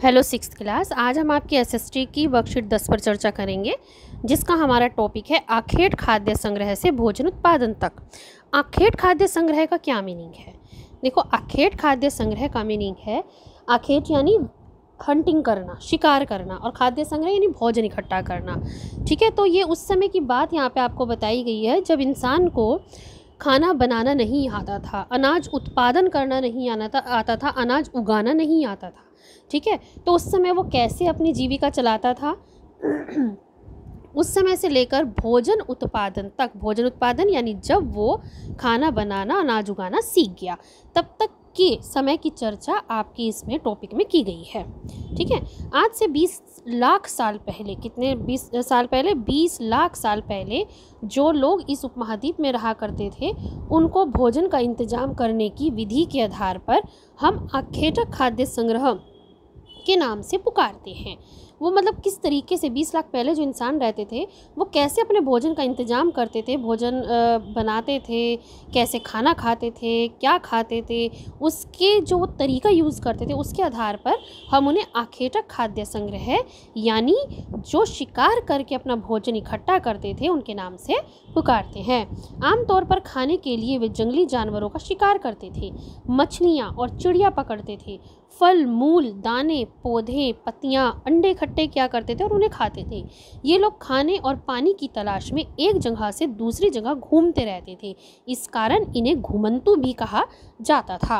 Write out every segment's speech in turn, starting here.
Hello sixth class. आज हम आपकी एसएसटी की वर्कशीट 10 पर चर्चा करेंगे, जिसका हमारा टॉपिक है आखेट खाद्य संग्रह से भोजन उत्पादन तक। आखेट खाद्य संग्रह का क्या मीनिंग है? देखो, आखेट खाद्य संग्रह का मीनिंग है, आखेट यानी हंटिंग करना, शिकार करना, और खाद्य संग्रह यानी भोजन इकट्ठा करना। ठीक है, तो ये उस समय की बात यहाँ पे आपको बताई गई है जब इंसान को खाना बनाना नहीं आता था, अनाज उत्पादन करना नहीं आता था, अनाज उगाना नहीं आता था। ठीक है, तो उस समय वो कैसे अपनी जीविका चलाता था उस समय से लेकर भोजन उत्पादन तक, भोजन उत्पादन यानी जब वो खाना बनाना, अनाज उगाना सीख गया, तब तक के समय की चर्चा आपकी इसमें टॉपिक में की गई है। ठीक है, आज से 20 लाख साल पहले, कितने 20 साल पहले, 20 लाख साल पहले जो लोग इस उपमहाद्वीप में रहा करते थे, उनको भोजन का इंतजाम करने की विधि के आधार पर हम आखेटक खाद्य संग्रह के नाम से पुकारते हैं। वो मतलब किस तरीके से 20 लाख पहले जो इंसान रहते थे, वो कैसे अपने भोजन का इंतजाम करते थे, भोजन बनाते थे, कैसे खाना खाते थे, क्या खाते थे, उसके जो तरीका यूज़ करते थे, उसके आधार पर हम उन्हें आखेटक खाद्य संग्रह यानी जो शिकार करके अपना भोजन इकट्ठा करते थे, उनके नाम से पुकारते हैं। आमतौर पर खाने के लिए वे जंगली जानवरों का शिकार करते थे, मछलियाँ और चिड़िया पकड़ते थे, फल, मूल, दाने, पौधे, पत्तियाँ, अंडे इकट्ठे किया करते थे और उन्हें खाते थे। ये लोग खाने और पानी की तलाश में एक जगह से दूसरी जगह घूमते रहते थे, इस कारण इन्हें घुमंतु भी कहा जाता था।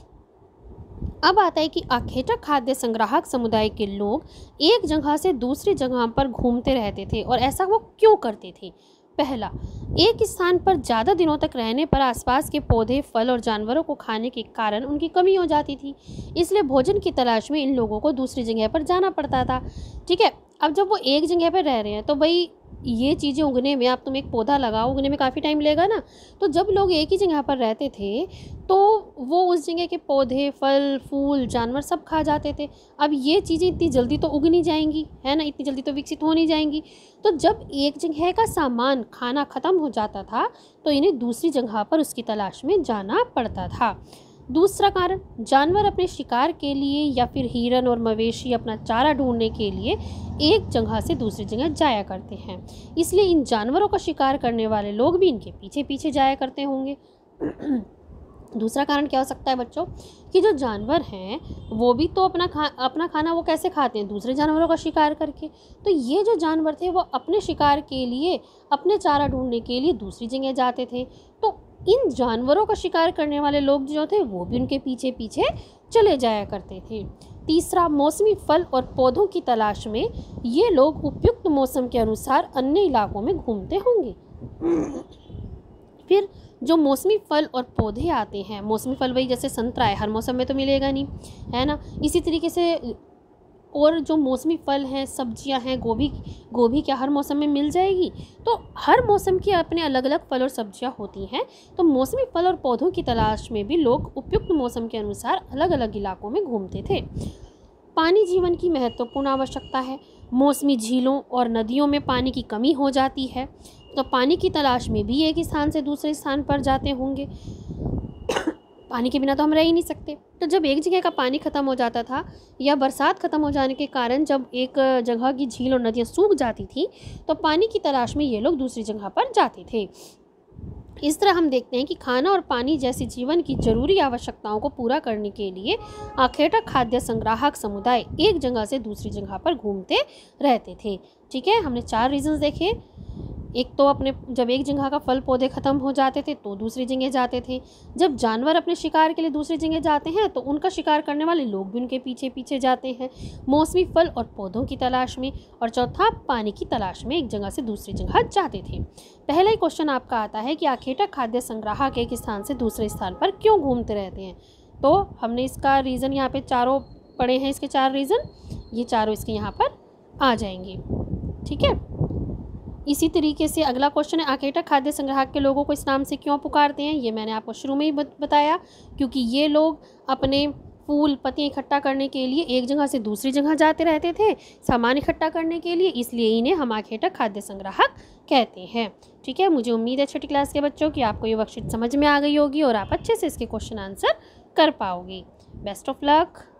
अब आता है कि आखेटक खाद्य संग्राहक समुदाय के लोग एक जगह से दूसरी जगह पर घूमते रहते थे, और ऐसा वो क्यों करते थे? पहला, एक स्थान पर ज़्यादा दिनों तक रहने पर आसपास के पौधे, फल और जानवरों को खाने के कारण उनकी कमी हो जाती थी, इसलिए भोजन की तलाश में इन लोगों को दूसरी जगह पर जाना पड़ता था। ठीक है, अब जब वो एक जगह पर रह रहे हैं तो भाई ये चीज़ें उगने में, आप तुम एक पौधा लगाओ, उगने में काफ़ी टाइम लगेगा ना। तो जब लोग एक ही जगह पर रहते थे तो वो उस जगह के पौधे, फल, फूल, जानवर सब खा जाते थे। अब ये चीज़ें इतनी जल्दी तो उग नहीं जाएंगी, है ना, इतनी जल्दी तो विकसित हो नहीं जाएंगी। तो जब एक जगह का सामान, खाना ख़त्म हो जाता था तो इन्हें दूसरी जगह पर उसकी तलाश में जाना पड़ता था। दूसरा कारण, जानवर अपने शिकार के लिए या फिर हिरन और मवेशी अपना चारा ढूंढने के लिए एक जगह से दूसरी जगह जाया करते हैं, इसलिए इन जानवरों का शिकार करने वाले लोग भी इनके पीछे पीछे जाया करते होंगे। दूसरा कारण क्या हो सकता है बच्चों, कि जो जानवर हैं वो भी तो अपना खाना वो कैसे खाते हैं? दूसरे जानवरों का शिकार करके। तो ये जो जानवर थे वो अपने शिकार के लिए, अपने चारा ढूंढने के लिए दूसरी जगह जाते थे, तो इन जानवरों का शिकार करने वाले लोग जो थे वो भी उनके पीछे पीछे चले जाया करते थे। तीसरा, मौसमी फल और पौधों की तलाश में ये लोग उपयुक्त मौसम के अनुसार अन्य इलाकों में घूमते होंगे। फिर जो मौसमी फल और पौधे आते हैं, मौसमी फल वही जैसे संतरा है, हर मौसम में तो मिलेगा नहीं, है ना, इसी तरीके से और जो मौसमी फल हैं, सब्जियां हैं, गोभी क्या हर मौसम में मिल जाएगी? तो हर मौसम की अपने अलग अलग फल और सब्जियां होती हैं। तो मौसमी फल और पौधों की तलाश में भी लोग उपयुक्त मौसम के अनुसार अलग अलग इलाकों में घूमते थे। पानी जीवन की महत्वपूर्ण आवश्यकता है। मौसमी झीलों और नदियों में पानी की कमी हो जाती है, तो पानी की तलाश में भी एक स्थान से दूसरे स्थान पर जाते होंगे। पानी के बिना तो हम रह ही नहीं सकते। तो जब एक जगह का पानी ख़त्म हो जाता था या बरसात ख़त्म हो जाने के कारण जब एक जगह की झील और नदियाँ सूख जाती थी, तो पानी की तलाश में ये लोग दूसरी जगह पर जाते थे। इस तरह हम देखते हैं कि खाना और पानी जैसी जीवन की जरूरी आवश्यकताओं को पूरा करने के लिए आखेटक खाद्य संग्राहक समुदाय एक जगह से दूसरी जगह पर घूमते रहते थे। ठीक है, हमने 4 रीजंस देखे। एक तो अपने जब एक जगह का फल पौधे ख़त्म हो जाते थे तो दूसरी जगह जाते थे, जब जानवर अपने शिकार के लिए दूसरी जगह जाते हैं तो उनका शिकार करने वाले लोग भी उनके पीछे पीछे जाते हैं, मौसमी फल और पौधों की तलाश में, और चौथा, पानी की तलाश में एक जगह से दूसरी जगह जाते थे। पहला ही क्वेश्चन आपका आता है कि आखेटक खाद्य संग्राहक एक स्थान से दूसरे स्थान पर क्यों घूमते रहते हैं? तो हमने इसका रीज़न यहाँ पे चारों पढ़े हैं, इसके 4 रीज़न, ये चारों इसके यहाँ पर आ जाएंगे। ठीक है, इसी तरीके से अगला क्वेश्चन है, आखेटक खाद्य संग्राहक के लोगों को इस नाम से क्यों पुकारते हैं? ये मैंने आपको शुरू में ही बताया, क्योंकि ये लोग अपने फूल, पत्तियाँ इकट्ठा करने के लिए एक जगह से दूसरी जगह जाते रहते थे, सामान इकट्ठा करने के लिए, इसलिए इन्हें हम आखेटक खाद्य संग्राहक कहते हैं। ठीक है, मुझे उम्मीद है छठी क्लास के बच्चों की आपको ये वर्कशीट समझ में आ गई होगी और आप अच्छे से इसके क्वेश्चन आंसर कर पाओगे। Best of luck.